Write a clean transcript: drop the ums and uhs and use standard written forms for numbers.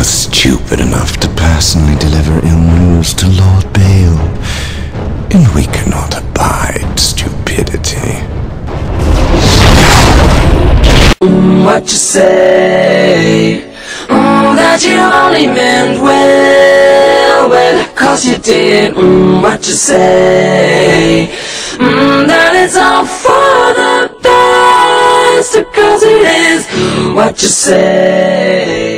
was stupid enough to personally deliver ill news to Lord Bale, and we cannot abide stupidity. What you say? That you only meant well, 'cause you did. What you say? That it's all for the best, 'cause it is. What you say?